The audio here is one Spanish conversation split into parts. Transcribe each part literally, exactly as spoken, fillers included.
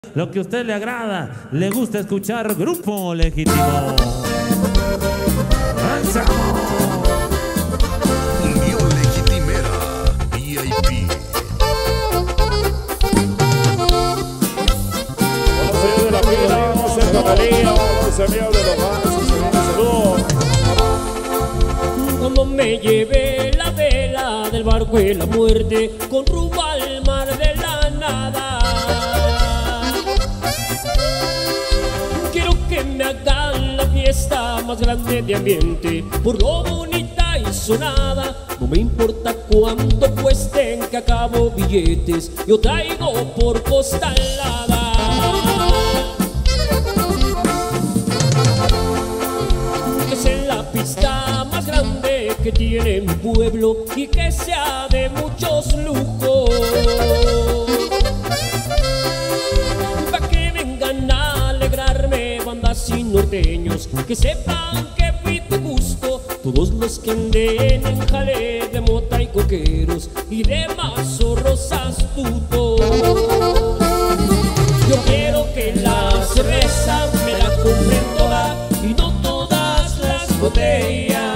Lo que a usted le agrada, le gusta escuchar Grupo Legítimo. ¡Lanzamos! Unión Legitimera, V I P. Bueno, señor de la fila, vamos a hacer canalía, vamos a amigos de los más, saludos. Cuando me llevé la vela del barco de la muerte con rumbo al mar de la nada, quiero que me hagan la fiesta más grande de ambiente por lo bonita y sonada. No me importa cuánto cuesten, que acabo billetes yo traigo por costalada. Es en la pista más grande que tiene mi pueblo y que sea de muchos lujos, pa' que vengan a alegrarme bandas y norteños, que sepan que fui de gusto. Todos los que anden en jale de mota y coqueros y demás zorros astutos. Yo quiero que la cerveza me la compren toda y no todas las botellas.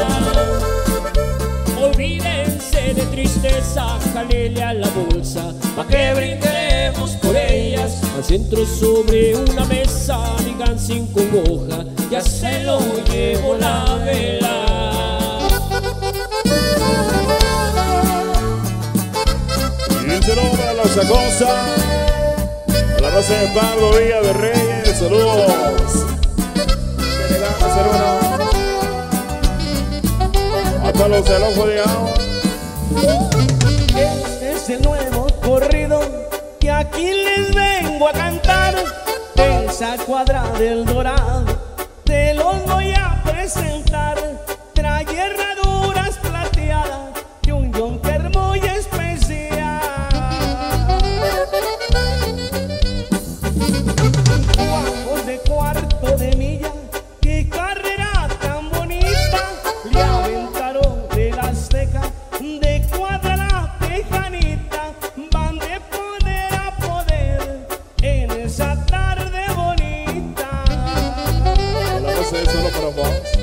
Olvídense de tristeza, jalele a la bolsa, pa' que brindaremos por ellas. Al centro sobre una mesa, digan sin congoja, ya se lo llevo la vela. Y el saludo para la Sacosa, a la Rosa de Pablo Villa de Reyes, saludos. Que le gana, hermano. Hasta los del Ojo de Agua. Este es el nuevo corrido que aquí les vengo a cantar. En esa cuadra del Dorado te los voy a presentar. Trae herraduras plateadas y un yunque muy especial. Guapos de cuarto de milla, qué carrera tan bonita. Le aventaron de la Azteca, de cuadra la Tejanita. Van de poder a poder en esa tarde bonita. La Rosa es solo para vos.